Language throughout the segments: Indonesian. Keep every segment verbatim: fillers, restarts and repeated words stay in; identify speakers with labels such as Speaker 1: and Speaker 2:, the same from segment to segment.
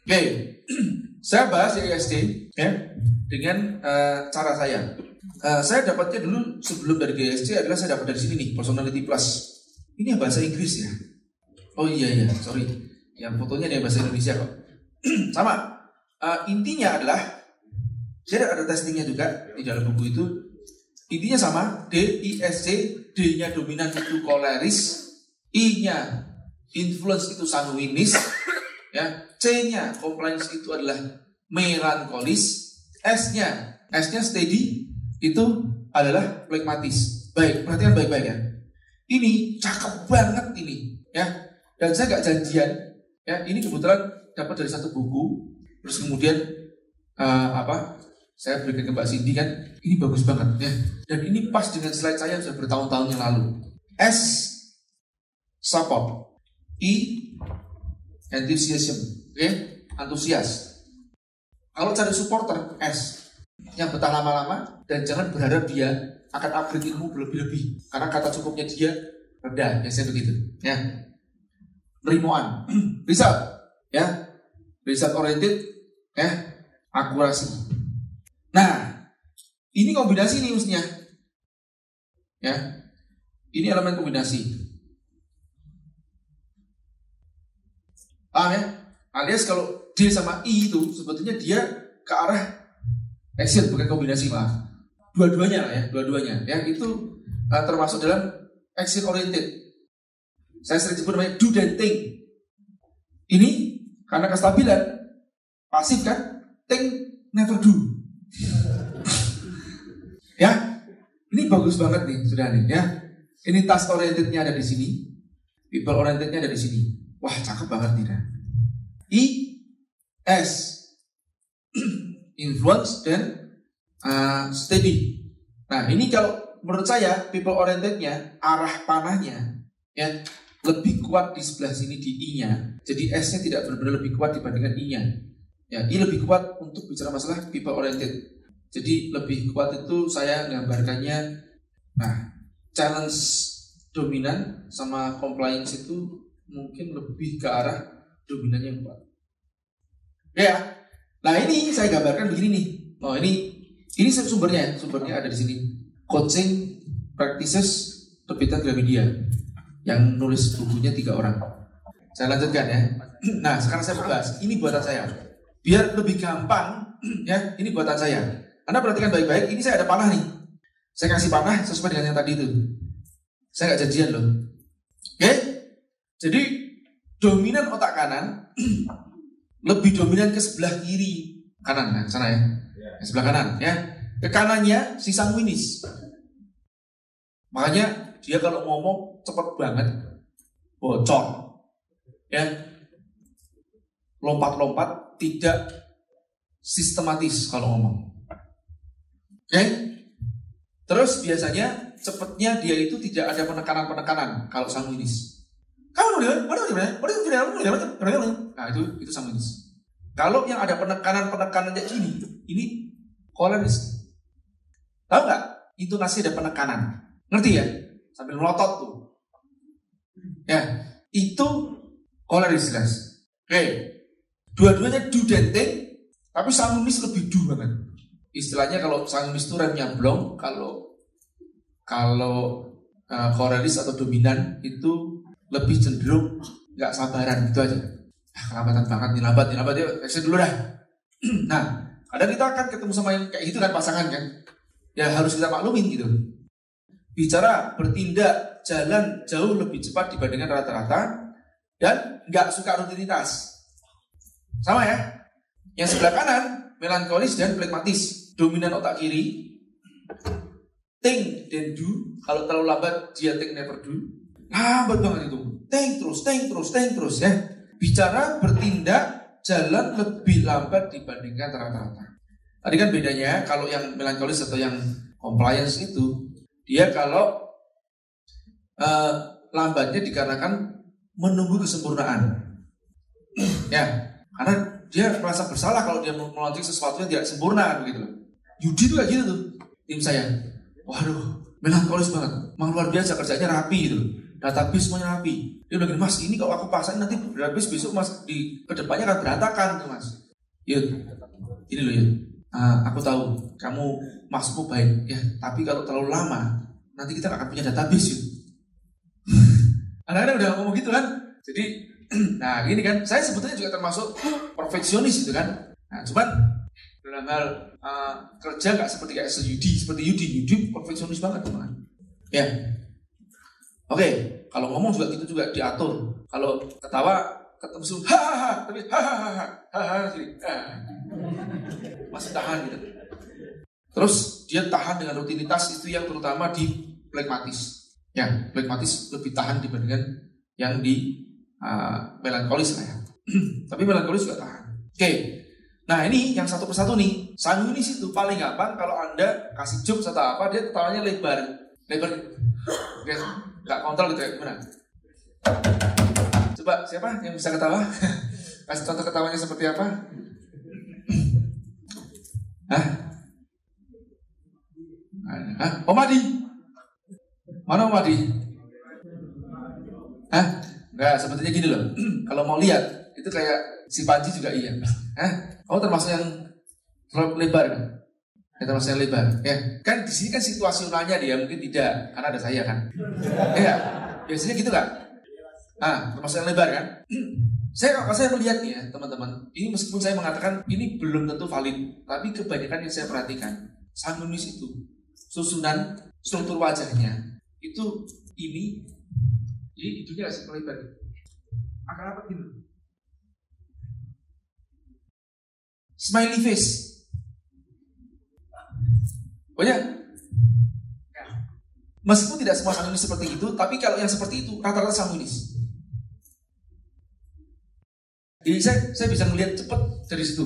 Speaker 1: Oke, saya bahas E S D ya dengan uh, cara saya. Uh, saya dapatnya dulu sebelum dari G S D adalah saya dapat dari sini nih, Personality Plus. Ini bahasa Inggris ya. Oh iya iya, sorry. Yang fotonya dia bahasa Indonesia kok. Sama. Uh, intinya adalah saya ada testingnya juga di dalam buku itu. Intinya sama, D I S C, D-nya dominan itu choleris, I-nya influence itu sanguinis, ya, C-nya compliance itu adalah melankolis, S-nya S-nya steady itu adalah phlegmatis. Baik, perhatikan baik-baik ya. Ini cakep banget ini, ya. Dan saya gak janjian, ya. Ini kebetulan dapat dari satu buku, terus kemudian uh, apa? Saya berikan ke Mbak Cindy kan, ini bagus banget ya. Dan ini pas dengan slide saya sudah bertahun-tahun yang lalu. S support, I enthusiasm, oke, okay? Antusias. Kalau cari supporter, S yang betah lama-lama dan jangan berharap dia akan upgrade ilmu berlebih-lebih karena kata cukupnya dia rendah, biasanya begitu. Ya, rimuan, result, ya, result oriented, ya, akurasi. Nah, ini kombinasi nih mestinya, ya, ini elemen kombinasi. Paham ya? Alias kalau D sama I itu sebetulnya dia ke arah action bukan kombinasi, maaf. Dua-duanya lah ya, dua-duanya. Ya, itu uh, termasuk dalam action oriented. Saya sering sebut namanya do dan think. Ini karena kestabilan pasif kan, think never do. Ya, ini bagus banget nih, sudah nih ya. Ini task orientednya ada di sini, people orientednya ada di sini. Wah, cakep banget nih. I, S, influence dan uh, steady. Nah, ini kalau menurut saya people orientednya arah panahnya ya lebih kuat di sebelah sini di I-nya. Jadi S-nya tidak benar-benar lebih kuat dibandingkan I-nya. Ya, I lebih kuat untuk bicara masalah people oriented. Jadi lebih kuat itu saya gambarkannya, nah, challenge dominan sama compliance itu mungkin lebih ke arah dominannya yang kuat. Ya, nah ini saya gambarkan begini nih. Oh ini, ini sumbernya, sumbernya ada di sini. Coaching Practices terbitan Gramedia, yang nulis bukunya tiga orang. Saya lanjutkan ya. Nah sekarang saya bahas, ini buatan saya. Biar lebih gampang, ya, ini buatan saya. Anda perhatikan baik-baik, ini saya ada panah nih. Saya kasih panah sesuai dengan yang tadi itu. Saya nggak janjian loh. Oke? Jadi dominan otak kanan lebih dominan ke sebelah kiri kanan, nah, sana ya, ke sebelah kanan ya. Ke kanannya si sanguinis. Makanya dia kalau ngomong cepat banget, bocor, ya, lompat-lompat, tidak sistematis kalau ngomong. Oke? Okay? Terus biasanya cepatnya dia itu tidak ada penekanan-penekanan kalau sanguinis. Kamu dia, mana dia, mana dia, mana dia, nah itu itu sanguinis. Kalau yang ada penekanan-penekanan kayak gini, ini choleris. Tahu nggak? Intonasi ada penekanan. Ngerti ya? Sambil melotot tuh. Ya, itu choleris jelas. Oke. Okay. Dua-duanya do dan think, tapi sanguinis lebih do banget. Istilahnya kalau sanguinis itu remnya blong, kalau kalau uh, choleris atau dominan itu lebih cenderung nggak sabaran gitu aja. Ah, kelambatan banget nih, lambat nih, lambat ya, action dulu dah. Nah, kadang kita akan ketemu sama yang kayak gitu kan, pasangan kan. Ya harus kita maklumin gitu. Bicara bertindak jalan jauh lebih cepat dibandingkan rata-rata dan nggak suka rutinitas. Sama ya. Yang sebelah kanan melankolis dan phlegmatis, dominan otak kiri. Think dan do. Kalau terlalu lambat dia think never do. Lambat banget itu. Think terus, think terus, think terus ya. Bicara bertindak jalan lebih lambat dibandingkan rata-rata. Tadi kan bedanya kalau yang melankolis atau yang compliance itu dia kalau uh, lambatnya dikarenakan menunggu kesempurnaan. Ya, karena dia merasa bersalah kalau dia melanjutkan sesuatu yang tidak sempurna begitu. Yudi tuh kayak gitu tuh tim saya. Waduh, melankolis banget, emang luar biasa kerjanya rapi gitu. database semuanya rapi. Dia bilang, Mas, ini kalau aku pasang nanti database besok Mas di kedepannya akan berantakan tuh Mas. Yud, ini loh Yud, uh, aku tahu kamu maksudmu baik ya, tapi kalau terlalu lama nanti kita gak akan punya database Yud. Anak-anak udah ngomong gitu kan. Jadi, nah gini kan, saya sebetulnya juga termasuk perfeksionis gitu kan. Nah cuman dalam hal uh, kerja gak seperti kayak Yudi, seperti Yudi, Yudi perfeksionis banget teman. Ya, oke, okay. Kalau ngomong juga gitu juga diatur. Kalau ketawa ketemu suruh hahaha, tapi hahaha, hahaha, masih tahan gitu. Terus dia tahan dengan rutinitas itu yang terutama di plekmatis. Ya, plekmatis lebih tahan dibandingkan yang di uh, melankolis lah ya. Tapi melankolis juga tahan. Oke. Okay. Nah ini yang satu persatu nih. Sanguinis itu paling gampang kalau Anda kasih jokes atau apa, dia ketawanya lebar. Lebar gitu. Oke, nggak kontrol gitu ya, gimana? Coba siapa yang bisa ketawa? Kasih contoh ketawanya seperti apa? Hah? Hah? Om Adi? Mana Om Adi? Hah? Enggak, sebetulnya gini loh. Kalau mau lihat, itu kayak si Panji juga iya. Hah? Kamu termasuk yang terlalu lebar kan? Ya, termasuk yang lebar. Ya, kan di sini kan situasionalnya dia mungkin tidak, karena ada saya kan. Iya, biasanya gitu nggak? Ah, termasuk yang lebar kan? Saya kalau saya melihat nih ya teman-teman, ini meskipun saya mengatakan ini belum tentu valid, tapi kebanyakan yang saya perhatikan, sanguinis itu susunan struktur wajahnya itu ini, jadi hidungnya nggak melebar, akan apa gitu? Smiley face, banyak. Meskipun tidak semua sanguinis seperti itu, tapi kalau yang seperti itu rata-rata sanguinis. Jadi saya, saya bisa melihat cepat dari situ.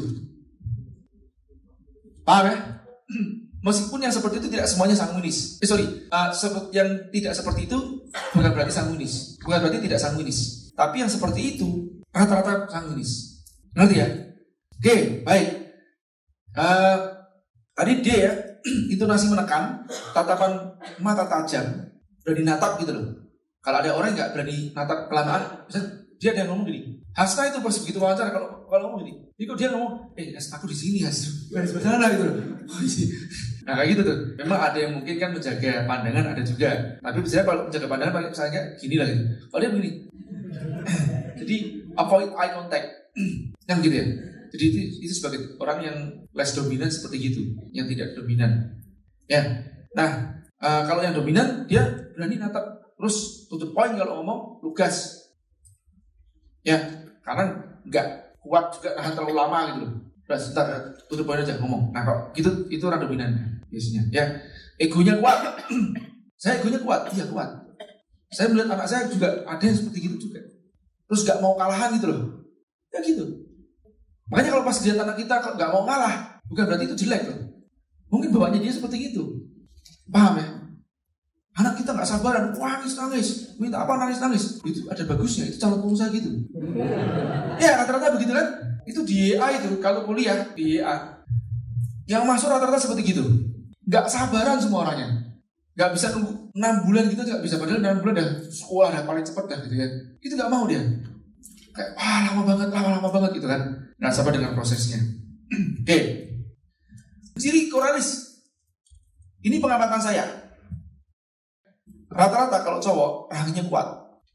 Speaker 1: Paham ya? Meskipun yang seperti itu tidak semuanya sanguinis. Eh sorry, uh, yang tidak seperti itu bukan berarti sanguinis. Bukan berarti tidak sanguinis. Tapi yang seperti itu rata-rata sanguinis. Ngerti ya? Oke, baik. Uh, tadi D ya, intonasi menekan, tatapan mata tajam, berani natap gitu loh. Kalau ada orang nggak berani natap kelamaan, dia ada yang ngomong gini. Hasna itu pas begitu wawancara kalau kalau ngomong gini, ini kok dia ngomong, eh aku di sini Has, bukan di sebelah sana gitu loh. Nah kayak gitu tuh. Memang ada yang mungkin kan menjaga pandangan, ada juga. Tapi biasanya kalau menjaga pandangan paling misalnya gini lah gitu. Kalau dia begini, jadi avoid eye contact, yang gitu ya. Jadi itu, itu sebagai orang yang less dominan seperti gitu, yang tidak dominan. Ya. Nah uh, kalau yang dominan dia berani natap, terus tutup poin kalau ngomong, lugas. Ya, karena nggak kuat juga nahan terlalu lama gitu loh. Udah sebentar, tutup poin aja ngomong. Nah kok gitu itu orang dominan biasanya. Ya, egonya kuat. Saya egonya kuat, iya kuat. Saya melihat anak saya juga ada yang seperti gitu juga. Terus nggak mau kalahan gitu loh. Ya gitu. Makanya kalau pas lihat anak kita nggak mau kalah, bukan berarti itu jelek loh. Mungkin bawahnya dia seperti itu. Paham ya? Anak kita nggak sabaran, nangis-nangis, minta apa nangis-nangis. Itu ada bagusnya, itu calon pengusaha gitu. Ya rata-rata begitu kan? Itu di Y A itu, kalau kuliah di Y A. Yang masuk rata-rata seperti gitu. Nggak sabaran semua orangnya. Nggak bisa nunggu enam bulan gitu, nggak bisa. Padahal enam bulan dah sekolah dah paling cepat dah gitu ya. Itu nggak mau dia. Kayak, wah lama banget, lama-lama banget gitu kan. Nggak sabar dengan prosesnya. Oke. Okay. Ciri koralis. Ini pengamatan saya. Rata-rata kalau cowok rahangnya kuat,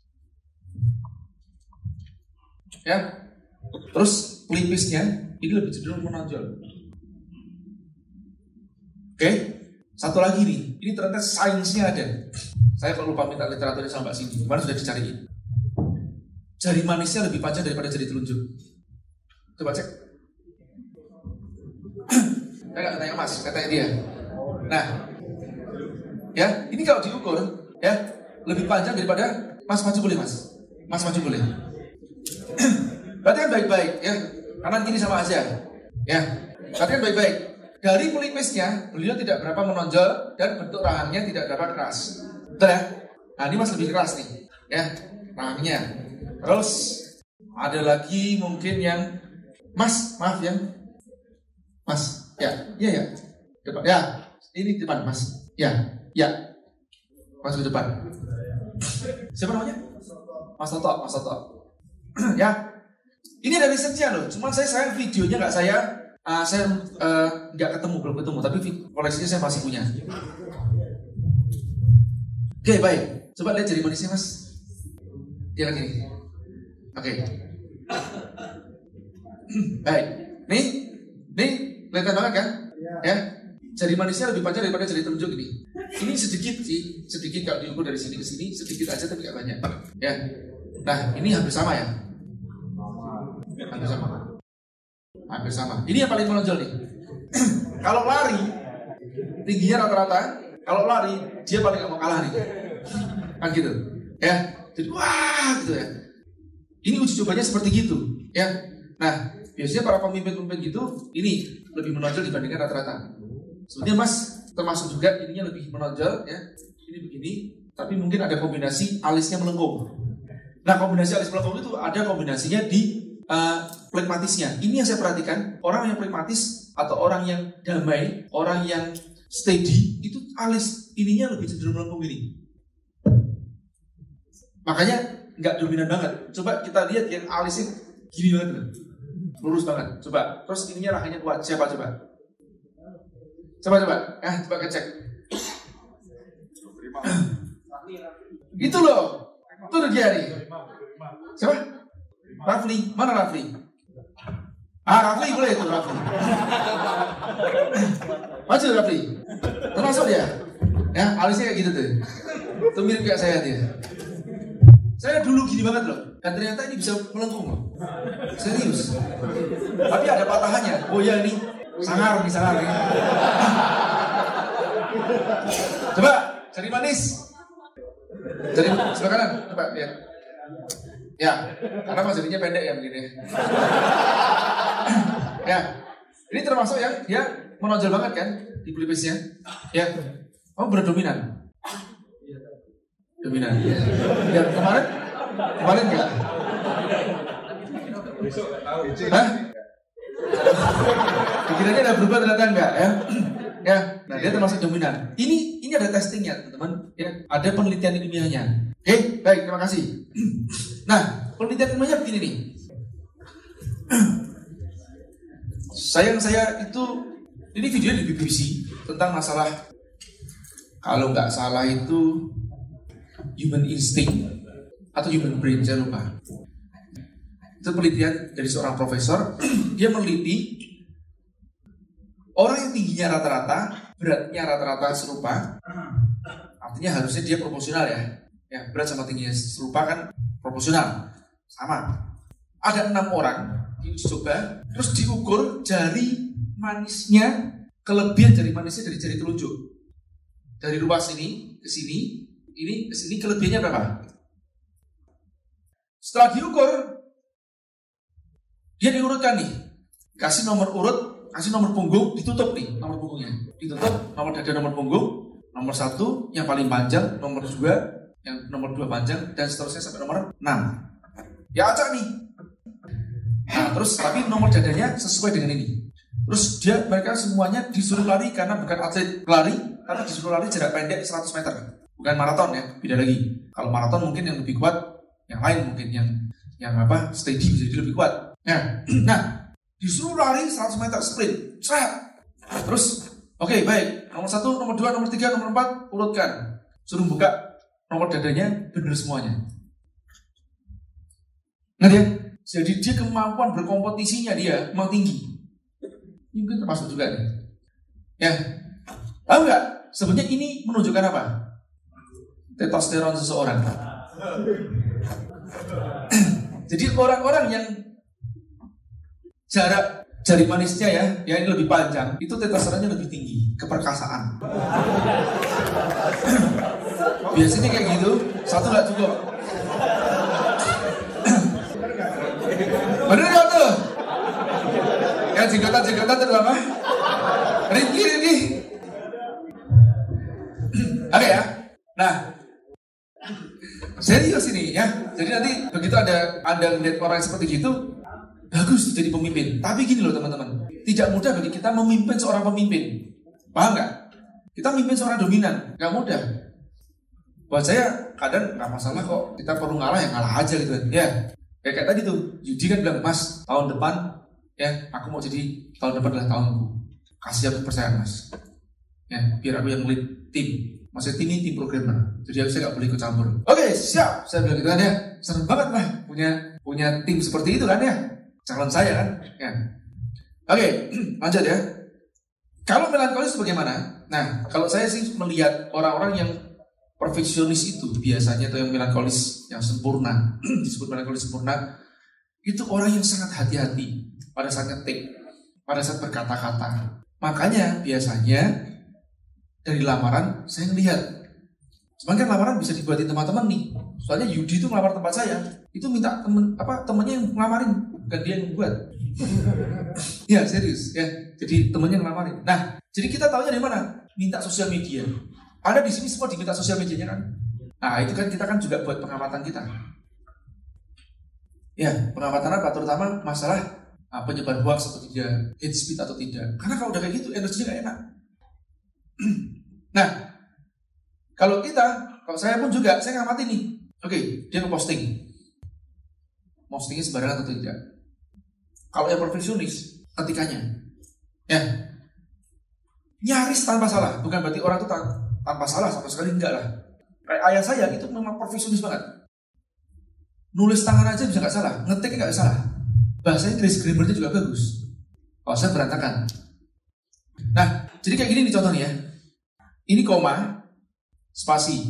Speaker 1: ya. Terus pelipisnya ini lebih cenderung menonjol. Oke, satu lagi nih, ini ternyata sainsnya ada. Saya kalau lupa minta literaturnya sama Mbak Cindy, kemarin sudah dicariin. Jari manisnya lebih panjang daripada jari telunjuk. Coba cek. Saya nggak tanya Mas, katanya dia. Nah, ya, ini kalau diukur, ya, lebih panjang daripada Mas maju boleh Mas. Mas maju boleh. Berarti kan baik-baik, ya. Kanan kiri sama aja, ya. Berarti kan baik-baik. Dari pelipisnya, beliau tidak berapa menonjol dan bentuk rahangnya tidak berapa keras. Betul ya? Nah ini Mas lebih keras nih, ya, rahangnya. Terus ada lagi mungkin yang Mas, maaf ya, Mas, ya, iya ya, depan, ya, ini depan Mas, ya, ya. Masuk ke depan. Siapa namanya? Mas Toto, Mas Toto. Ya, ini ada risetnya loh. Cuman saya sayang videonya nggak saya, uh, saya nggak uh, ketemu, belum ketemu. Tapi koleksinya saya masih punya. Oke, baik. Coba lihat jari manisnya, Mas. Dia lagi nih. Oke. Baik. Nih, nih kelihatan banget kan? Ya. Jari manisnya lebih panjang daripada jari telunjuk ini. Ini sedikit sih, sedikit kalau diukur dari sini ke sini, sedikit aja tapi nggak banyak. Ya. Nah, ini hampir sama ya. Hampir sama. Hampir sama. Ini yang paling menonjol nih. Kalau lari, tingginya rata-rata. Kalau lari, dia paling gak mau kalah nih. Kan gitu. Ya. Jadi wah gitu ya. Ini uji cobanya seperti gitu. Ya. Nah, biasanya para pemimpin-pemimpin gitu, ini lebih menonjol dibandingkan rata-rata. Sebenarnya Mas termasuk juga ininya lebih menonjol ya. Ini begini, tapi mungkin ada kombinasi alisnya melengkung. Nah, kombinasi alis melengkung itu ada kombinasinya di uh, pragmatisnya. Ini yang saya perhatikan, orang yang pragmatis atau orang yang damai, orang yang steady, itu alis ininya lebih cenderung melengkung ini. Makanya nggak dominan banget. Coba kita lihat yang alisnya gini banget loh. Lurus banget. Coba. Terus ininya rahangnya kuat. Siapa coba? Coba coba. Eh, coba kecek. Itu loh. Itu dia nih. Siapa? Rafli. Mana Rafli? Ah, Rafli boleh itu Rafli. Maju Rafli. Termasuk dia. Ya, alisnya kayak gitu tuh. Itu mirip kayak saya dia. Saya dulu gini banget loh. Dan ternyata ini bisa melengkung loh. Serius. Tapi ada patahannya. Oh ya ini sangar nih, sangar nih. Coba cari manis. Cari sebelah kanan. Coba lihat. Ya, karena mas jadinya pendek ya begini. Ya, ini termasuk yang dia menonjol banget kan di pelipisnya. Ya, oh berat dominan. Dominan. Ya kemarin, kemarin enggak. Hah? Pikirannya udah berubah ternyata enggak ya? Ya, nah dia termasuk dominan. Ini ini ada testingnya teman-teman. Ya, ada penelitian ilmiahnya. Oke, baik terima kasih. Nah, penelitian ilmiahnya begini nih. Sayang saya itu, ini video di B B C tentang masalah kalau nggak salah itu human instinct atau human brain, saya lupa. Itu penelitian dari seorang profesor. Dia meneliti orang yang tingginya rata-rata, beratnya rata-rata serupa. Artinya harusnya dia proporsional ya. Ya, berat sama tingginya serupa kan proporsional, sama. Ada enam orang diuji coba, terus diukur jari manisnya, kelebihan jari manisnya dari jari telunjuk. Dari ruas ini ke sini, ini ke sini kelebihannya berapa? Setelah diukur, dia diurutkan nih, kasih nomor urut, kasih nomor punggung, ditutup nih nomor punggungnya, ditutup nomor dada, nomor punggung, nomor satu yang paling panjang, nomor dua yang nomor dua panjang, dan seterusnya sampai nomor enam. Ya acak nih. Nah terus tapi nomor dadanya sesuai dengan ini. Terus dia mereka semuanya disuruh lari karena bukan atlet lari, karena disuruh lari jarak pendek seratus meter. Bukan maraton ya, beda lagi. Kalau maraton mungkin yang lebih kuat, yang lain mungkin yang yang apa steady bisa jadi lebih kuat. Ya. Nah disuruh lari seratus meter sprint. Seret. Terus oke okay, baik. Nomor satu, nomor dua, nomor tiga, nomor empat urutkan. Suruh buka nomor dadanya benar semuanya. Nah dia, jadi dia kemampuan berkompetisinya dia memang tinggi. Ini mungkin termasuk juga nih. Ya, tahu nggak? Sebenarnya ini menunjukkan apa? Testosteron seseorang. Jadi orang-orang yang jarak jari manisnya ya, ya ini lebih panjang, itu testosteronnya lebih tinggi, keperkasaan. Biasanya kayak gitu, satu nggak cukup. Bener nggak tuh? Yang jenggotan-jenggotan terutama. Rinki, Rinki. Oke ya. Nah, serius ini ya. Jadi nanti begitu ada Anda melihat orang seperti gitu, bagus jadi pemimpin. Tapi gini loh teman-teman, tidak mudah bagi kita memimpin seorang pemimpin. Paham nggak? Kita memimpin seorang dominan, nggak mudah. Buat saya kadang nggak masalah kok, kita perlu ngalah ya ngalah aja gitu kan. Ya, kayak, kayak tadi tuh, Yudi kan bilang, Mas, tahun depan ya aku mau jadi, tahun depan adalah tahunku. Kasih aku kepercayaan, Mas. Ya, biar aku yang lead tim. Maksudnya tim ini tim programmer, jadi aku saya nggak boleh ikut campur. Oke, siap. Saya bilang gitu kan ya, seneng banget lah punya punya tim seperti itu kan ya, calon saya kan. Ya. Oke, lanjut ya. Kalau melankolis bagaimana? Nah, kalau saya sih melihat orang-orang yang perfeksionis itu biasanya, atau yang melankolis yang sempurna, disebut melankolis sempurna, itu orang yang sangat hati-hati pada saat ngetik, pada saat berkata-kata. Makanya biasanya dari lamaran saya ngelihat, sebenarnya kan lamaran bisa dibuatin teman-teman nih. Soalnya Yudi itu ngelamar tempat saya, itu minta temen apa temennya yang ngelamarin, bukan dia yang buat. Ya serius ya, jadi temennya ngelamarin. Nah, jadi kita tahunya dari mana? Minta sosial media. Ada di sini semua diminta sosial medianya kan? Nah, itu kan kita kan juga buat pengamatan kita. Ya, pengamatan apa? Terutama masalah ah, penyebar hoax atau tidak, hate speech atau tidak. Karena kalau udah kayak gitu energinya gak enak. Nah, kalau kita, kalau saya pun juga, saya ngamati nih. Oke, dia ngeposting. Postingnya sembarangan atau tidak. Kalau yang perfeksionis, ketikanya. Ya, nyaris tanpa salah. Bukan berarti orang itu tan- tanpa salah, sama sekali enggak lah. Kayak ayah saya, itu memang perfeksionis banget. Nulis tangan aja bisa gak salah, ngetiknya gak salah. Bahasa Inggris, grammarnya juga bagus. Kalau saya berantakan. Nah, jadi kayak gini nih contohnya ya. Ini koma, spasi.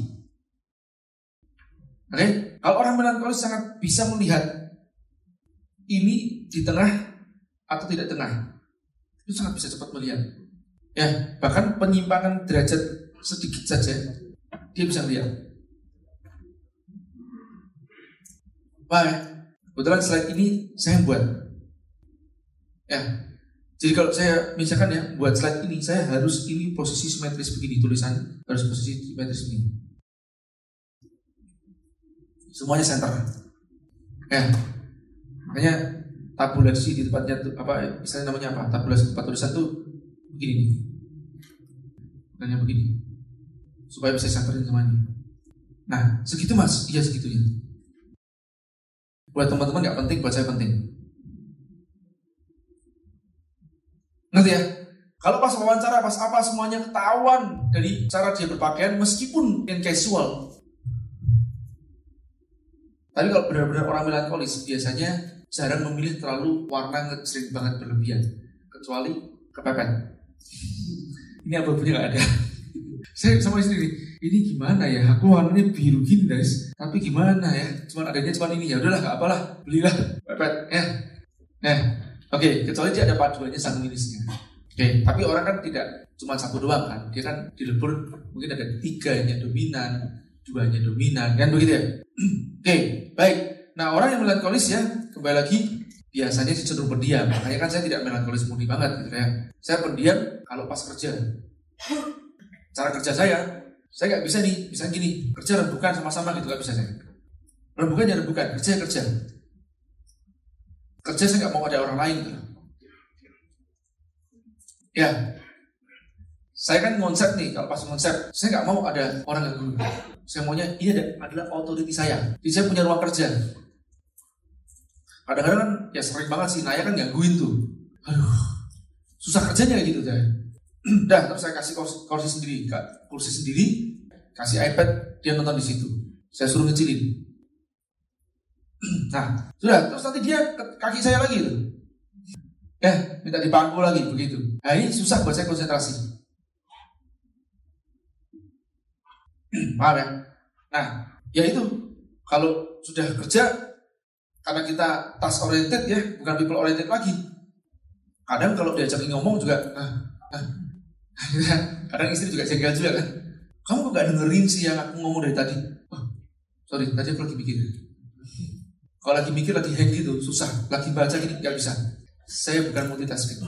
Speaker 1: Oke, okay? Kalau orang melankolis sangat bisa melihat ini di tengah atau tidak tengah. Itu sangat bisa cepat melihat. Ya, bahkan penyimpangan derajat sedikit saja dia bisa lihat. Wah, kebetulan slide ini saya buat. Ya. Jadi kalau saya misalkan ya buat slide ini, saya harus ini posisi simetris begini, tulisan harus posisi simetris begini. Semuanya center. Ya, makanya tabulasi di tempatnya apa? Misalnya namanya apa? Tabulasi tempat tulisan tuh begini nih, dan begini, supaya bisa centerin semuanya. Nah, segitu mas, iya segitunya. Buat teman-teman nggak penting, buat saya penting. Ngerti ya? Kalau pas wawancara, pas apa semuanya ketahuan dari cara dia berpakaian meskipun yang casual. Tapi kalau benar-benar orang melankolis biasanya jarang memilih terlalu warna sering banget berlebihan. Kecuali kepepet. Ini abu-abunya gak ada. Saya sama istri ini gimana ya? Aku warnanya biru gini guys. Tapi gimana ya? Cuman adanya cuman ini ya. Udahlah gak apalah. Belilah pepet ya. Nah. Oke, okay, kecuali dia ada paduannya sanguinisnya. Oke, okay, tapi orang kan tidak cuma satu doang kan. Dia kan dilebur mungkin ada tiga yang dominan, dua yang dominan, kan begitu ya. Oke, okay, baik. Nah orang yang melankolis ya, kembali lagi biasanya cenderung pendiam. Makanya kan saya tidak melankolis murni banget gitu ya. Saya pendiam kalau pas kerja. Cara kerja saya, saya nggak bisa nih, misalnya gini, kerja rembukan sama-sama gitu nggak bisa saya. Rembukan ya rembukan, kerja ya kerja. Kerja saya nggak mau ada orang lain gitu. Ya, saya kan konsep nih, kalau pas konsep saya nggak mau ada orang yang ganggu. Saya maunya ini ada, adalah authority saya. Jadi saya punya ruang kerja. Kadang-kadang kan ya sering banget sih Naya kan gangguin tuh. Aduh, susah kerjanya kayak gitu deh. Dah, terus saya kasih kursi, kursi sendiri, kursi sendiri, kasih iPad, dia nonton di situ. Saya suruh ngecilin. Nah, sudah, terus nanti dia ke kaki saya lagi tuh. Ya, minta dipangku lagi begitu. Nah, ini susah buat saya konsentrasi. Paham ya? Nah, ya itu kalau sudah kerja karena kita task oriented ya, bukan people oriented lagi. Kadang kalau diajak ngomong juga ah, ah, kadang istri juga jengkel juga kan. Kamu kok gak dengerin sih yang aku ngomong dari tadi? Oh, sorry, tadi aku lagi mikir. Kalau lagi mikir, lagi hang gitu, susah. Lagi baca gini, gak bisa. Saya bukan multitasking.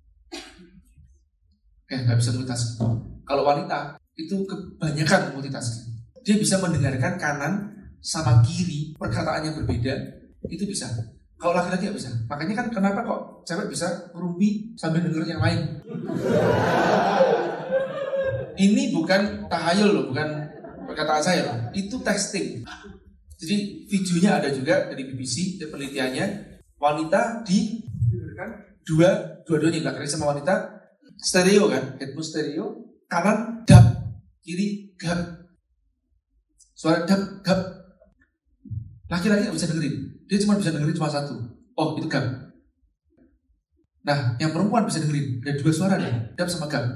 Speaker 1: Eh, gak bisa multitasking. Kalau wanita, itu kebanyakan multitasking. Dia bisa mendengarkan kanan sama kiri, perkataannya berbeda, itu bisa. Kalau laki-laki gak bisa. Makanya kan kenapa kok cewek bisa ngerumpi sambil denger yang lain. Ini bukan tahayul loh, bukan perkataan saya loh, itu testing. Jadi videonya ada juga dari B B C, dan penelitiannya wanita di dua dua-duanya belakangnya sama wanita stereo kan, headphone stereo, kanan dap, kiri gap, suara dap gap. Laki-laki nggak bisa dengerin, dia cuma bisa dengerin cuma satu. Oh itu gap. Nah yang perempuan bisa dengerin, ada dua suara deh, dap sama gap.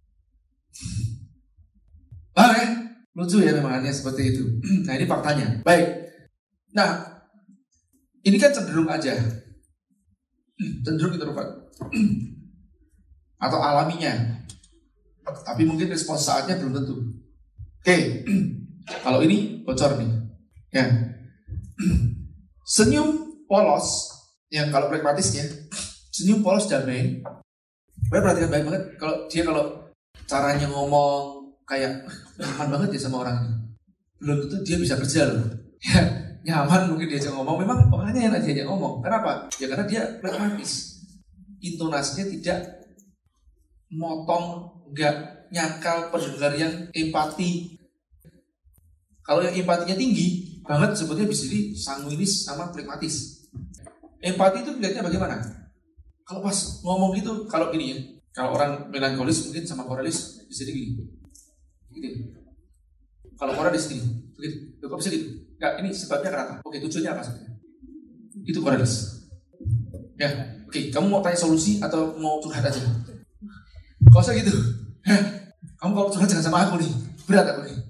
Speaker 1: Ah eh, lucu ya memangnya seperti itu. Nah ini faktanya. Baik. Nah ini kan cenderung aja, cenderung itu Pak, atau alaminya. Tapi mungkin respons saatnya belum tentu. Oke, kalau ini bocor nih. Ya, senyum polos, yang kalau pragmatisnya, senyum polos damai. Saya perhatikan baik banget. Kalau dia kalau caranya ngomong kayak nyaman banget ya sama orang ini, belum tentu dia bisa kerja loh. Ya, nyaman mungkin diajak ngomong, memang orangnya yang diajak ngomong. Kenapa? Ya karena dia pragmatis. Intonasinya tidak motong, enggak nyangkal pendengar yang empati. Kalau yang empatinya tinggi banget sebetulnya bisa jadi sanguinis sama pragmatis. Empati itu lihatnya bagaimana? Kalau pas ngomong gitu, kalau gini ya, kalau orang melankolis mungkin sama koralis bisa gini. Gitu. Kalau koral di sini, begitu. Kok bisa gitu? Enggak, ini sebabnya kenapa? Oke, tujuannya apa sebenarnya? Itu koralis. Ya, oke. Kamu mau tanya solusi atau mau curhat aja? Gak usah gitu. Kamu kalau curhat jangan sama aku nih. Berat aku nih.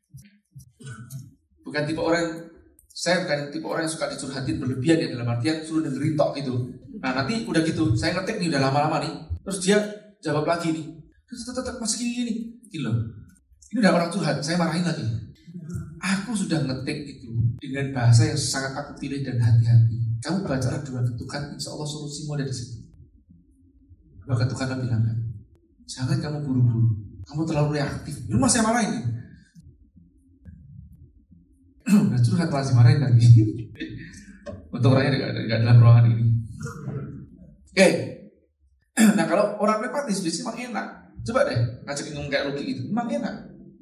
Speaker 1: Bukan tipe orang, saya bukan tipe orang yang suka dicurhatin berlebihan ya, dalam artian suruh dengerin tok gitu. Nah nanti udah gitu, saya ngetik nih udah lama-lama nih, terus dia jawab lagi nih, terus tetap masih gini-gini, gitu loh. Ini udah orang curhat, saya marahin lagi. Aku sudah ngetik itu dengan bahasa yang sangat aku pilih dan hati-hati. Kamu baca dua ketukan, insya Allah solusimu ada di situ. Dua ketukan bilang kan, jangan kamu buru-buru, kamu terlalu reaktif. Ini masih saya marahin nih. Udah curhat masih marahin lagi. Untuk orangnya dekat dalam ruangan ini. Oke, okay. Nah kalau orang pragmatis biasanya memang enak. Coba deh ngajakin ngomong kayak Lucky gitu, memang enak.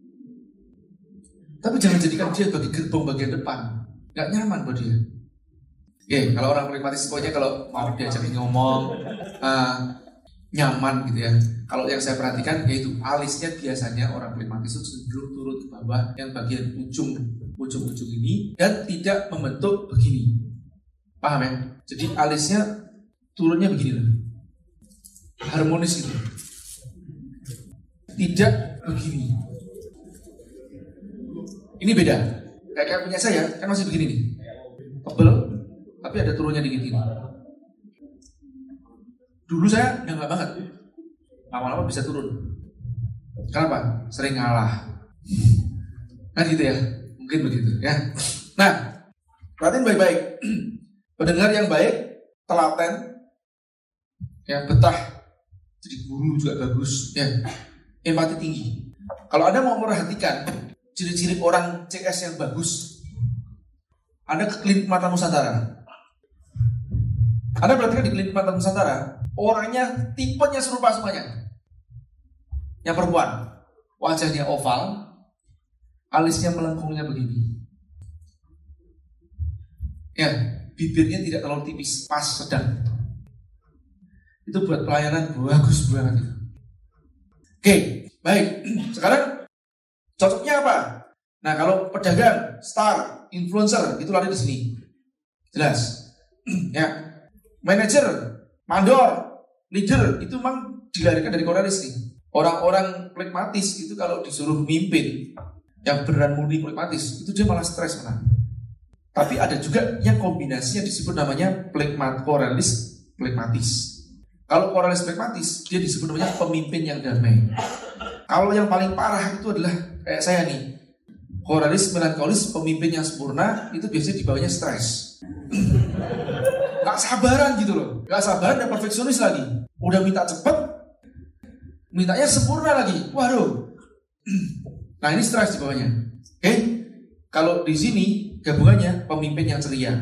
Speaker 1: Tapi jangan jadikan dia bagi gerbong bagian depan, nggak nyaman buat dia. Oke, okay. Kalau orang pragmatis pokoknya kalau mau diajakin ngomong uh, nyaman gitu ya. Kalau yang saya perhatikan yaitu alisnya biasanya orang pragmatis itu cenderung turun ke bawah, yang bagian ujung ujung-ujung ini dan tidak membentuk begini. Paham ya? Jadi alisnya turunnya begini loh. Harmonis gitu. Tidak begini. Ini beda. Kayak, kayak punya saya kan masih begini nih. Tebel tapi ada turunnya dikit ini. Dulu saya udah nggak banget. Lama-lama bisa turun. Kenapa? Sering ngalah. Kan gitu ya. Mungkin begitu ya. Nah, perhatiin baik-baik. Pendengar yang baik, telaten, ya betah, jadi guru juga bagus, ya empati tinggi. Kalau Anda mau memperhatikan ciri-ciri orang C S yang bagus, Anda ke Klinik Mata Nusantara. Anda perhatikan di Klinik Mata Nusantara, orangnya tipenya serupa semuanya. Yang perempuan, wajahnya oval, alisnya melengkungnya begini. Ya, bibirnya tidak terlalu tipis, pas, sedang. Itu buat pelayanan bagus banget itu. Oke, baik. Sekarang cocoknya apa? Nah, kalau pedagang, star, influencer itu lari di sini. Jelas. Ya. Manager, mandor, leader itu memang dilarikan dari koralis nih. Orang-orang pragmatis itu kalau disuruh mimpin yang beneran murni pragmatis itu dia malah stres menang. Tapi ada juga yang kombinasi yang disebut namanya pragmat koralis pragmatis. Kalau koralis pragmatis dia disebut namanya pemimpin yang damai. Kalau yang paling parah itu adalah kayak saya nih, koralis melankolis pemimpin yang sempurna itu biasanya di bawahnya stres. Gak sabaran gitu loh, gak sabaran dan perfeksionis lagi. Udah minta cepet, mintanya sempurna lagi. Waduh. Nah ini stres di bawahnya. Oke, okay? Kalau di sini gabungannya pemimpin yang ceria.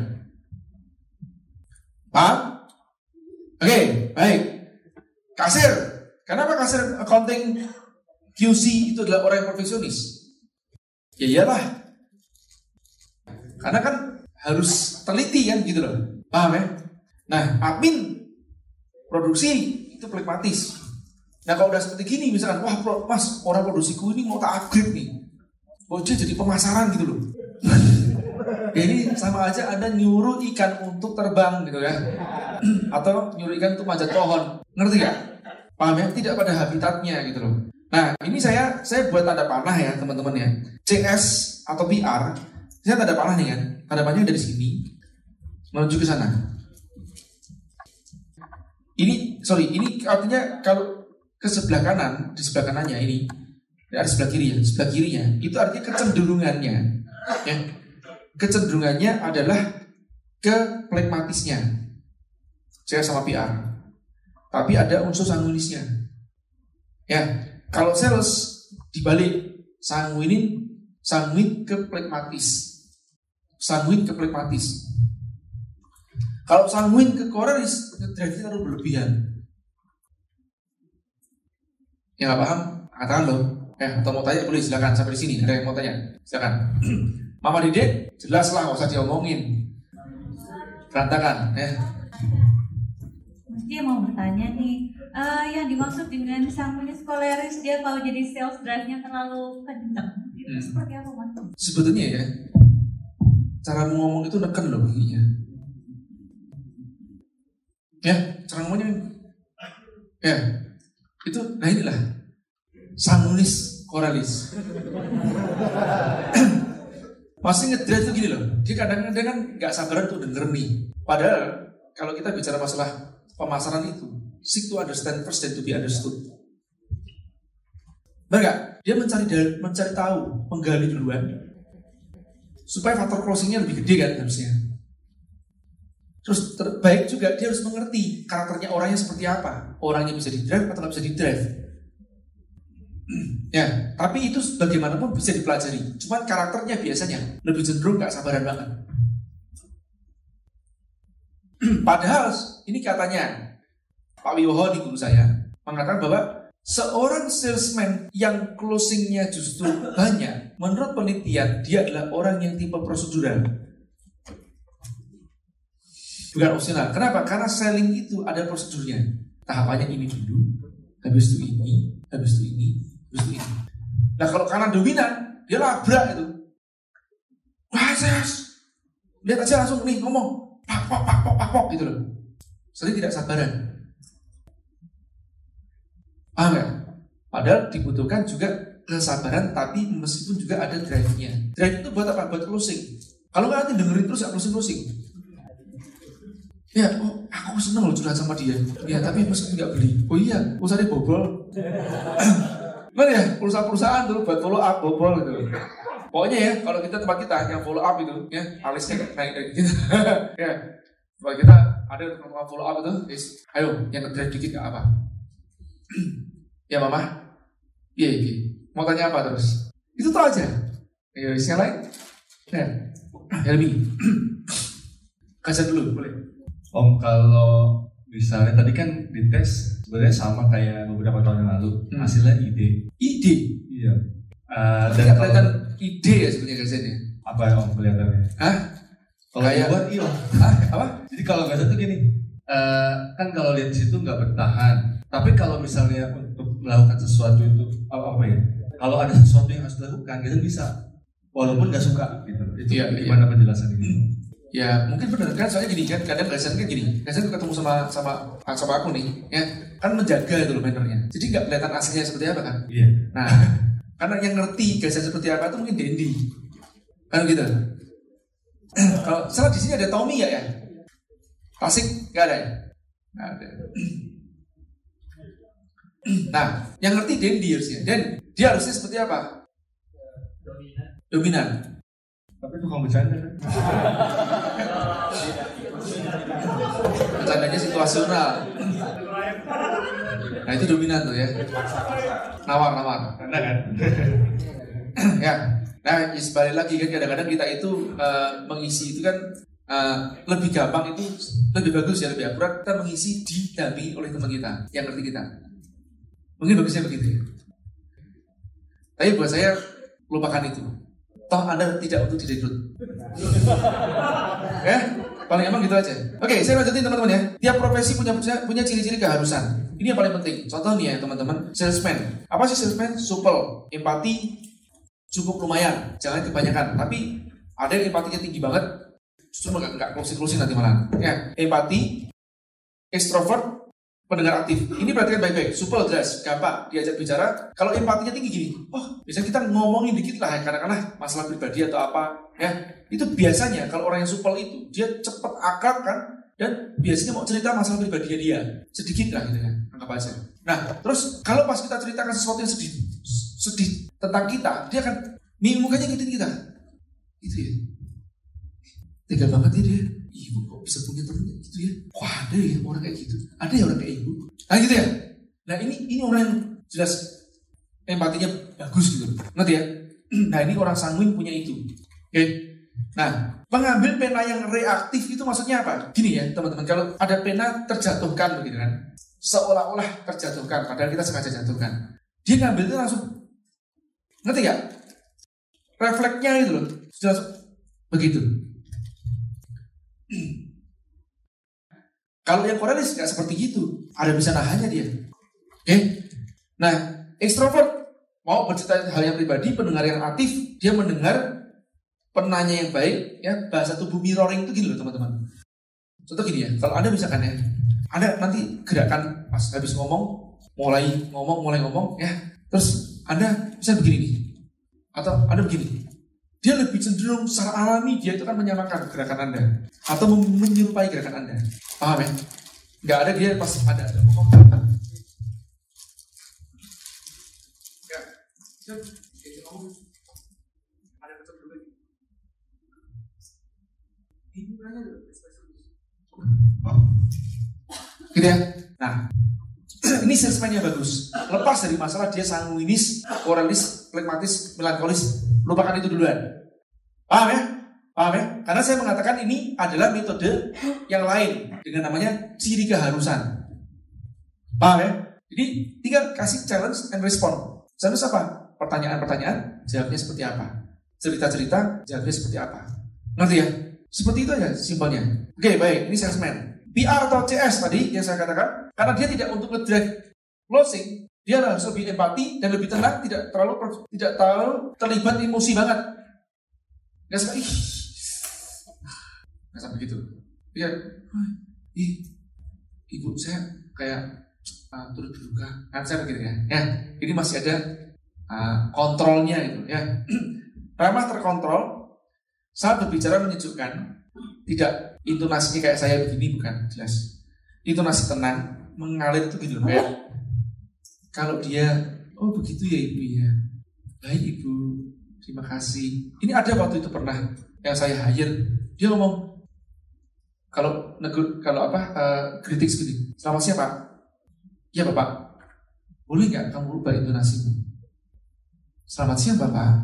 Speaker 1: Paham? Oke, okay, baik. Kasir. Kenapa kasir accounting Q C itu adalah orang yang perfeksionis? Ya iyalah. Karena kan harus teliti kan gitu loh. Paham ya? Nah, admin produksi itu pragmatis. Nah kalau udah seperti gini misalkan, wah mas orang produksiku ini mau tak upgrade nih. Oh dia jadi pemasaran gitu loh. Ya ini sama aja Anda nyuruh ikan untuk terbang gitu ya. Atau nyuruh ikan untuk manjat pohon. Ngerti gak? Paham ya? Tidak pada habitatnya gitu loh. Nah ini saya saya buat tanda panah ya teman-teman ya. C S atau P R, saya tanda panah nih kan. Tanda panahnya dari sini menuju ke sana. Ini sorry, ini artinya kalau ke sebelah kanan, di sebelah kanannya ini, ada sebelah kiri ya, sebelah kirinya itu artinya kecenderungannya, ya. Kecenderungannya adalah ke pragmatisnya, C S sama P R. Tapi ada unsur sanguinisnya. Ya, kalau sales dibalik sanguinin, sanguin ke pragmatis, sanguin ke pragmatis. Kalau sanguin ke koreris, drive-nya terlalu berlebihan. Yang nggak paham, katakan loh. Eh, atau mau tanya boleh silakan sampai di sini. Ada yang mau tanya, silakan. Mama Dede, jelas lah, nggak usah diomongin. Berantakan, ya.
Speaker 2: Mesti mau bertanya nih, uh, yang dimaksud dengan sanguinis koleris dia kalau jadi sales drive-nya terlalu kenceng, itu hmm. seperti apa mas?
Speaker 1: Sebetulnya ya, cara ngomong itu neken loh begini. Ya, cara ngomongnya, ya. Itu, nah inilah sanguinis korelis. Masih ngedrive tuh gini loh. Dia kadang-kadang kan nggak sabaran tuh denger nih. Padahal kalau kita bicara masalah pemasaran itu, seek to understand first and to be understood. Benar nggak? Dia mencari mencari tahu, menggali duluan, supaya faktor closingnya lebih gede kan harusnya. Terus terbaik juga dia harus mengerti karakternya orangnya seperti apa. Orangnya bisa di drive atau nggak bisa di drive. Ya, tapi itu bagaimanapun bisa dipelajari. Cuman karakternya biasanya lebih cenderung nggak sabaran banget. Padahal ini katanya Pak Wiwoho di guru saya mengatakan bahwa seorang salesman yang closingnya justru banyak, menurut penelitian dia adalah orang yang tipe prosedural. Bukan opsional. Kenapa? Karena selling itu ada prosedurnya. Tahapannya ini dulu, habis itu ini, habis itu ini, habis itu ini. Nah kalau kanan dominan, dia labrak itu. Wah ses, lihat aja langsung nih ngomong, pak pak pak pak pak pak gitu loh. Sering tidak sabaran. Paham ya? Padahal dibutuhkan juga kesabaran, tapi meskipun juga ada drive-nya. Drive itu buat apa? Buat closing. Kalau nggak nanti dengerin terus ya closing closing. Ya, oh, aku seneng loh curhat sama dia. Ya, tapi meskipun nggak beli. Oh iya, pulsanya bobol. Mana ya, pulsa-pulsaan tuh buat follow up bobol gitu. Pokoknya ya, kalau kita tempat kita yang follow up itu, ya, alisnya naik kayak gitu. Ya, tempat kita ada teman-teman follow up itu, is, ayo, yang ngedrive dikit nggak apa. Ya mama, iya, iya. Mau tanya apa terus? Itu tuh aja. Ayo, yang lain. Ya, ya lebih. Kasih dulu, boleh.
Speaker 3: Om, kalau misalnya tadi kan dites sebenarnya sama kayak beberapa tahun yang lalu, hmm. hasilnya ide.
Speaker 1: Ide?
Speaker 3: Iya. Uh,
Speaker 1: dan kelihatan ide ya sebenarnya gazennya.
Speaker 3: Apa ya om kelihatannya?
Speaker 1: Hah?
Speaker 3: Kalau kayak buat iya.
Speaker 1: Hah? Apa?
Speaker 3: Jadi kalau gazen tuh gini, uh, kan kalau lihat di situ nggak bertahan. Tapi kalau misalnya untuk melakukan sesuatu itu apa, apa ya? Kalau ada sesuatu yang harus dilakukan, gazen bisa, walaupun nggak suka gitu. Itu ya, gimana iya. penjelasan itu?
Speaker 1: Ya mungkin benar kan, soalnya gini kan, kadang Gazen kan gini, Gazen ketemu sama sama sama aku nih, ya kan menjaga itu loh mannernya, jadi nggak kelihatan aslinya seperti apa kan?
Speaker 3: Iya.
Speaker 1: Nah, karena yang ngerti Gazen seperti apa itu mungkin Dendi, kan gitu. Kalau salah di sini ada Tommy ya ya, Tasik nggak ada ya? Nggak ada. Nah, yang ngerti Dendi harusnya, dan dia harusnya seperti apa? Dominan. Dominan.
Speaker 3: Tapi tukang bercanda kan?
Speaker 1: Bercandanya situasional. Nah itu dominan tuh ya. Nawar-nawar.
Speaker 3: Karena kan?
Speaker 1: Ya. Nah balik lagi kan kadang-kadang kita itu uh, mengisi itu kan uh, lebih gampang itu lebih bagus ya, lebih akurat kita mengisi didampingi oleh teman kita yang ngerti kita. Mungkin bagusnya begitu ya. Tapi buat saya lupakan itu. toh Anda tidak untuk direkrut. Ya, paling emang gitu aja. Oke, saya lanjutin teman-teman ya. Tiap profesi punya punya ciri-ciri keharusan. Ini yang paling penting. Contoh nih ya teman-teman, salesman. Apa sih salesman? Supel, empati, cukup lumayan, jangan kebanyakan. Tapi ada yang empatinya tinggi banget, justru nggak nggak closing-closing nanti malah. Ya, empati, ekstrovert, pendengar aktif. Ini perhatikan baik-baik. Supel jelas, gampang diajak bicara. Kalau empatinya tinggi gini, oh biasanya kita ngomongin dikit lah ya, kadang-kadang masalah pribadi atau apa, ya. Itu biasanya kalau orang yang supel itu dia cepet akrab kan, dan biasanya mau cerita masalah pribadinya dia sedikit lah gitu ya, anggap aja. Nah, terus kalau pas kita ceritakan sesuatu yang sedih, sedih tentang kita, dia akan mukanya ngikutin kita, gitu ya. Tega banget ya dia. Ibu kok bisa punya temen gitu ya? Wah ada ya orang kayak gitu. Ada ya orang kayak ibu. Nah gitu ya. Nah ini ini orang yang jelas empatinya bagus gitu. Ngerti ya? Nah ini orang sanguin punya itu. Oke. Nah pengambil pena yang reaktif itu maksudnya apa? Gini ya teman-teman. Kalau ada pena terjatuhkan begitu kan, seolah-olah terjatuhkan. Padahal kita sengaja jatuhkan. Dia ngambil itu langsung. Ngerti gak? Refleksnya itu loh. Sudah langsung begitu. Kalau yang Koreanis nggak seperti itu, ada bisa nahannya dia. Oke, okay? Nah ekstrovert mau bercerita hal yang pribadi, pendengar yang aktif, dia mendengar penanya yang baik, ya bahasa tubuh mirroring itu gini loh teman-teman. Contoh gini ya, kalau Anda misalkan ya, Anda nanti gerakan pas habis ngomong, mulai ngomong, mulai ngomong, ya, terus Anda bisa begini nih, atau Anda begini. Dia lebih cenderung secara alami dia itu kan menyamakan gerakan Anda atau menyerupai gerakan Anda. Paham ya? Nggak ada dia pas ada ada ngomong. Ya, itu ngomong. Ada betul dulu. Ini nanya dulu. Gitu ya. Nah, ini salesman-nya bagus. Lepas dari masalah dia sanguinis, oralis, flegmatis, melankolis. Lupakan itu duluan. Paham ya? Paham ya? Karena saya mengatakan ini adalah metode yang lain dengan namanya ciri keharusan. Paham ya? Jadi tinggal kasih challenge and respond. Challenge apa? Pertanyaan-pertanyaan, jawabnya seperti apa? Cerita-cerita, jawabnya seperti apa? Ngerti ya? Seperti itu aja simpelnya. Oke, baik. Ini salesman. P R atau C S tadi yang saya katakan, karena dia tidak untuk nge-drive closing, dia harus lebih empati dan lebih tenang, tidak terlalu tidak terlalu terlibat emosi banget. Nggak sampai, ih, nggak sampai gitu. Dia, ih, ibu saya kayak uh, turut berduka, kan saya begitu ya. Ya, ini masih ada uh, kontrolnya itu, ya. Ramah terkontrol, saat berbicara menyejukkan, tidak intonasinya kayak saya begini, bukan jelas. Intonasi tenang, mengalir itu gitu, kayak. Kalau dia, oh begitu ya ibu ya, baik ibu, terima kasih. Ini ada waktu itu pernah yang saya hire, dia ngomong, kalau negur, kalau apa, uh, kritik segini, selamat siang pak, ya bapak, boleh nggak kamu ubah intonasimu? Selamat siang bapak,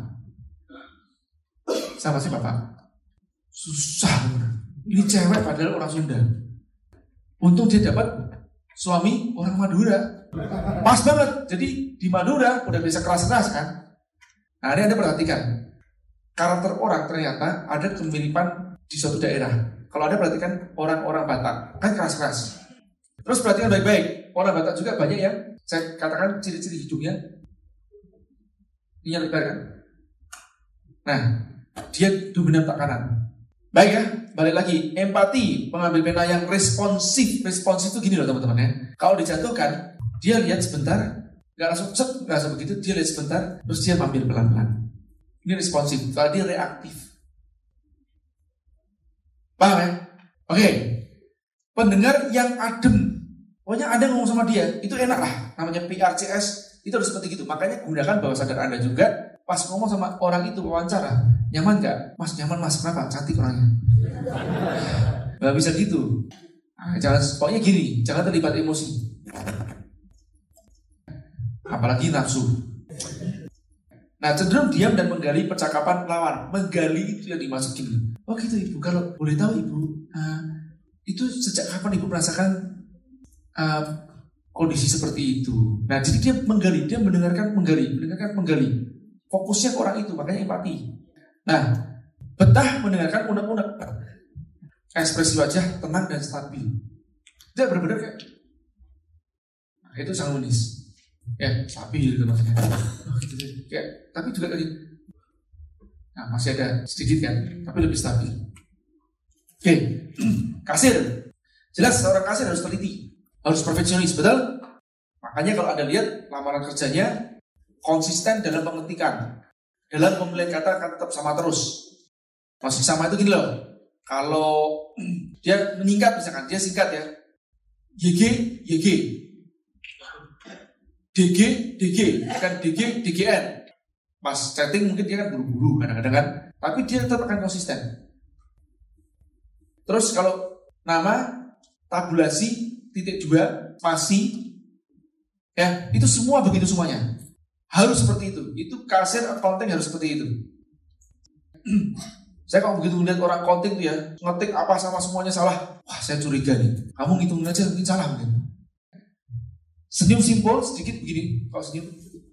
Speaker 1: selamat siang bapak, susah, ini cewek padahal orang Sunda, untung dia dapat suami orang Madura. Pas banget, jadi di Madura udah bisa keras-keras kan. Nah ini Anda perhatikan, karakter orang ternyata ada kemiripan di suatu daerah. Kalau Anda perhatikan orang-orang Batak, kan keras-keras. Terus perhatikan baik-baik, orang Batak juga banyak yang saya katakan ciri-ciri hidungnya ini lebar kan. Nah, dia dominan tak kanan. Baik ya, balik lagi, empati, pengambil pena yang responsif. Responsif itu gini loh teman-teman ya. Kalau dijatuhkan, dia lihat sebentar, nggak langsung cet, nggak langsung begitu, dia lihat sebentar, terus dia ambil pelan-pelan. Ini responsif, kalau dia reaktif. Paham ya? Oke, pendengar yang adem, pokoknya Anda ngomong sama dia, itu enak lah, namanya P R C S, itu harus seperti gitu. Makanya gunakan bawah sadar Anda juga, pas ngomong sama orang itu wawancara, nyaman nggak? Mas nyaman mas, kenapa? Cantik orangnya. Nggak bisa gitu. Nah, jangan, pokoknya gini, jangan terlibat emosi. Apalagi nafsu. Nah cenderung diam dan menggali percakapan lawan. Menggali itu yang dimaksud gini. Oh gitu ibu, kalau boleh tahu ibu, uh, itu sejak kapan ibu merasakan uh, kondisi seperti itu? Nah jadi dia menggali, dia mendengarkan, menggali, mendengarkan, menggali. Fokusnya ke orang itu, makanya empati. Nah, betah mendengarkan unek-unek. Ekspresi wajah tenang dan stabil. Dia benar-benar kayak, nah, itu sanguinis. Ya, stabil gitu maksudnya. Oh, gitu deh. Kayak, tapi juga tadi, nah masih ada sedikit kan, tapi lebih stabil. Oke, kasir. Jelas seorang kasir harus teliti, harus perfeksionis, betul? Makanya kalau Anda lihat lamaran kerjanya konsisten dalam pengetikan, dalam pemilihan kata akan tetap sama terus. Masih sama itu gini loh. Kalau dia meningkat misalkan, dia singkat ya. Y G, Y G. D G, D G. Kan D G, D G N. Pas chatting mungkin dia kan buru-buru kadang-kadang kan. Tapi dia tetap akan konsisten. Terus kalau nama, tabulasi, titik dua, spasi, ya itu semua begitu semuanya. Harus seperti itu. Itu kasir accounting harus seperti itu. Saya kalau begitu melihat orang accounting tuh ya, ngetik apa sama semuanya salah. Wah, saya curiga nih. Kamu ngitungin aja mungkin salah mungkin. Senyum simpel sedikit begini. Kalau senyum.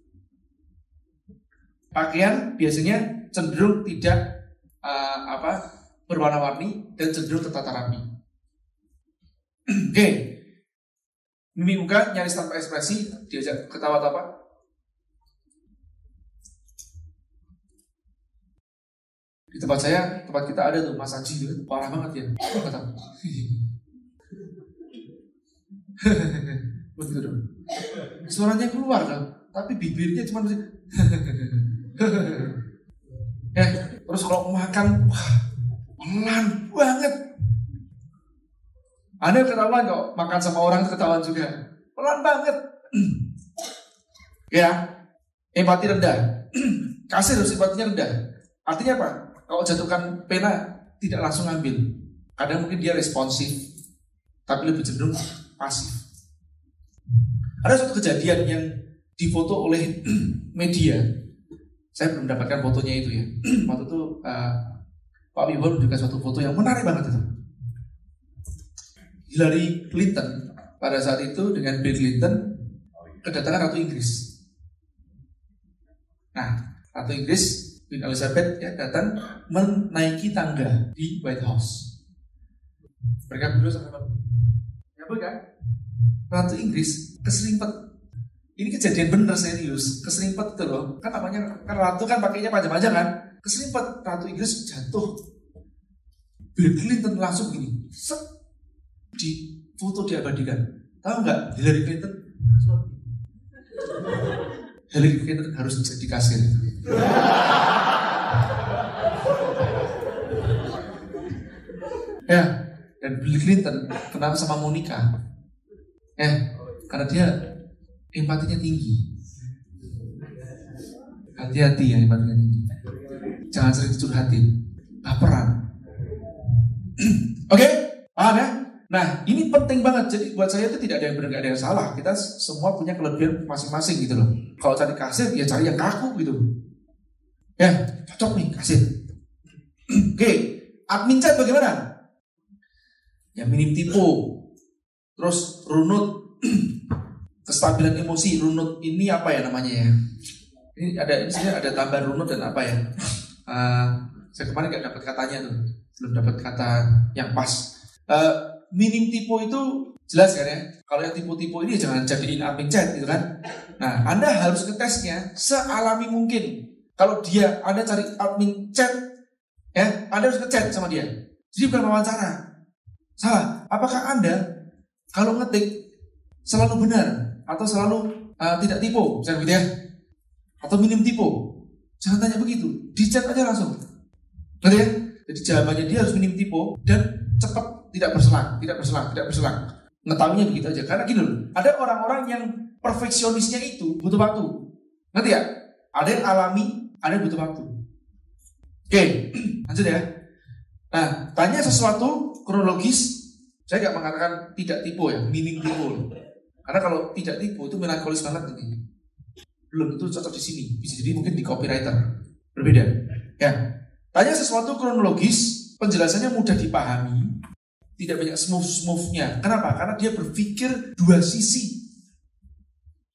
Speaker 1: Pakaian biasanya cenderung tidak uh, apa berwarna-warni dan cenderung tertata rapi. Oke. Okay. Mimik muka nyaris tanpa ekspresi, diajak ketawa-tawa. Di tempat saya, tempat kita ada tuh Mas Aji gitu, parah banget ya. Kata, begitu dong. Suaranya keluar kan, tapi bibirnya cuma masih. Ya, terus kalau makan, wah, pelan banget. Anda ketahuan kok makan sama orang ketahuan juga, pelan banget. Ya, empati rendah. Kasir harus empatinya rendah. Artinya apa? Kalau jatuhkan pena tidak langsung ambil. Kadang mungkin dia responsif, tapi lebih cenderung pasif. Ada suatu kejadian yang difoto oleh media. Saya belum mendapatkan fotonya itu ya. Waktu itu uh, Pak Wibon menunjukkan suatu foto yang menarik banget itu. Hillary Clinton pada saat itu dengan Bill Clinton kedatangan Ratu Inggris. Nah, Ratu Inggris Queen Elizabeth ya datang menaiki tangga di White House. Mereka berdua sama-sama nyambut kan? Ratu Inggris keserimpet. Ini kejadian bener serius, keserimpet itu loh. Kan namanya kan ratu kan pakainya panjang-panjang kan? Keserimpet, Ratu Inggris jatuh. Bill Clinton langsung gini, set, di foto diabadikan. Tahu nggak Hillary Clinton? Hillary Clinton harus jadi kasir. Ya, dan Bill Clinton kenal sama Monica. Ya, karena dia empatinya tinggi. Hati-hati ya empatinya tinggi. Jangan sering curhatin, baperan. Oke, okay? Paham ya? Nah, ini penting banget. Jadi buat saya itu tidak ada yang benar, tidak ada yang salah. Kita semua punya kelebihan masing-masing gitu loh. Kalau cari kasir, ya cari yang kaku gitu. Ya, cocok nih kasir. Oke, okay. Admin chat bagaimana? Ya minim tipu. Terus runut, kestabilan emosi. Runut ini apa ya namanya ya? Ini ada ini sebenarnya ada tambah runut dan apa ya? Uh, saya kemarin nggak dapat katanya tuh, belum dapat kata yang pas. Uh, minim tipu itu jelas kan ya? Kalau yang tipu-tipu ini jangan jadiin admin chat gitu kan? Nah, Anda harus ngetesnya sealami mungkin. Kalau dia Anda cari admin chat, ya Anda harus ngechat sama dia. Jadi bukan wawancara. Salah. Apakah Anda kalau ngetik selalu benar atau selalu uh, tidak tipu, misalnya gitu ya? Atau minim tipu? Jangan tanya begitu. Di chat aja langsung. Ngerti ya? Jadi jawabannya dia harus minim tipu dan cepat, tidak berselang, tidak berselang, tidak berselang. Ngetahuinya begitu aja. Karena gini loh, ada orang-orang yang perfeksionisnya itu butuh waktu. Ngerti ya? Ada yang alami, ada yang butuh waktu. Oke, lanjut ya. Nah, tanya sesuatu kronologis. Saya nggak mengatakan tidak tipu ya, minim tipu. Karena kalau tidak tipu itu melankolis banget nanti. Belum itu cocok di sini. Bisa jadi mungkin di copywriter. Berbeda. Ya. Tanya sesuatu kronologis, penjelasannya mudah dipahami, tidak banyak smooth-smoothnya. Kenapa? Karena dia berpikir dua sisi.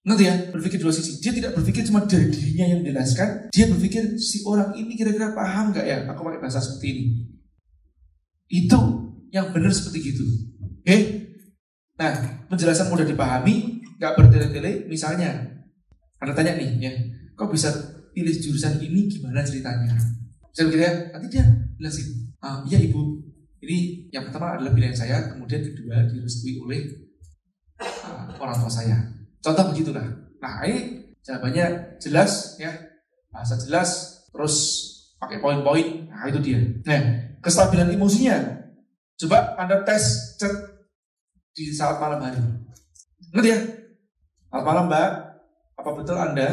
Speaker 1: Ngerti ya? Berpikir dua sisi. Dia tidak berpikir cuma dari dirinya yang menjelaskan. Dia berpikir si orang ini kira-kira paham gak ya? Aku pakai bahasa seperti ini. Itu yang benar seperti gitu. Oke? Okay? Nah, penjelasan mudah dipahami, gak bertele-tele. Misalnya, Anda tanya nih ya, kok bisa pilih jurusan ini, gimana ceritanya? Bisa begitu ya? Nanti dia bilang sih, ah, iya ibu, ini yang pertama adalah pilihan saya, kemudian kedua direstui oleh uh, orang tua saya. Contoh begitulah. Nah ini jawabannya jelas ya, bahasa jelas, terus pakai poin-poin. Nah itu dia. Nah kestabilan emosinya, coba Anda tes cek di saat malam hari. Ngerti ya? Selamat malam Mbak, apa betul Anda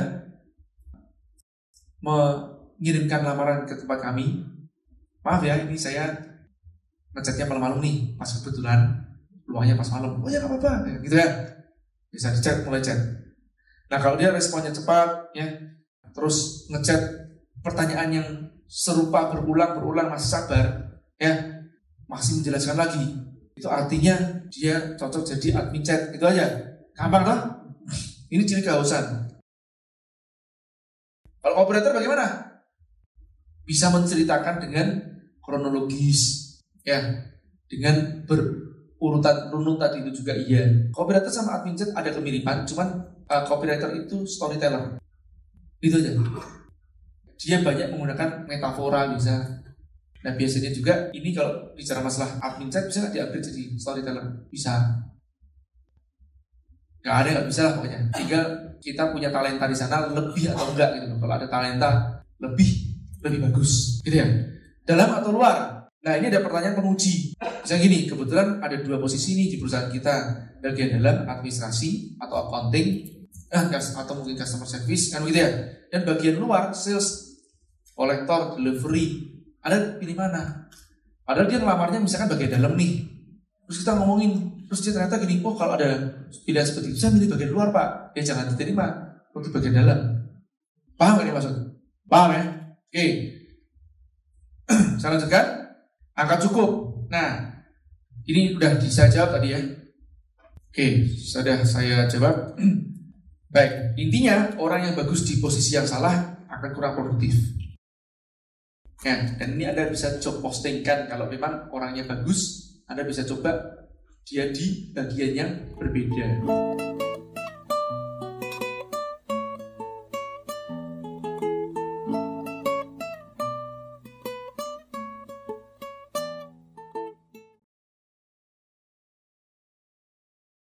Speaker 1: mengirimkan lamaran ke tempat kami? Maaf ya, ini saya ngechatnya malam-malam nih, pas kebetulan peluangnya pas malam. Oh ya gak apa-apa, ya, gitu ya. Bisa dichat, mulai chat. Nah kalau dia responnya cepat, ya, terus ngechat pertanyaan yang serupa berulang-berulang masih sabar, ya, masih menjelaskan lagi, itu artinya dia cocok jadi admin chat, itu aja. Gampang toh? Ini ciri kehausan. Kalau operator bagaimana? Bisa menceritakan dengan kronologis, ya, dengan berurutan runut tadi itu juga iya. Copywriter sama admin chat ada kemiripan, cuman uh, copywriter itu storyteller. Itu aja. Dia banyak menggunakan metafora bisa. Nah biasanya juga ini kalau bicara masalah admin chat bisa nggak di-upgrade jadi storyteller? Bisa. Gak ada nggak bisa lah pokoknya. Tinggal kita punya talenta di sana lebih atau enggak gitu. Kalau ada talenta lebih lebih bagus, gitu ya. Dalam atau luar? Nah ini ada pertanyaan penguji. Misalnya gini, kebetulan ada dua posisi nih di perusahaan kita. Bagian dalam administrasi atau accounting, eh, atau mungkin customer service, kan begitu ya. Dan bagian luar sales, kolektor, delivery. Ada pilih mana? Padahal dia ngelamarnya misalkan bagian dalam nih. Terus kita ngomongin, terus dia ternyata gini, oh kalau ada pilihan seperti itu, saya milih bagian luar Pak. Ya jangan diterima untuk bagian dalam. Paham gak nih maksud? Paham ya? Oke. Saya lanjutkan. Angka cukup. Nah, ini udah bisa jawab tadi ya. Oke, sudah saya jawab. Baik, intinya orang yang bagus di posisi yang salah akan kurang produktif. Ya, dan ini Anda bisa job postingkan kalau memang orangnya bagus, Anda bisa coba dia di bagian yang berbeda.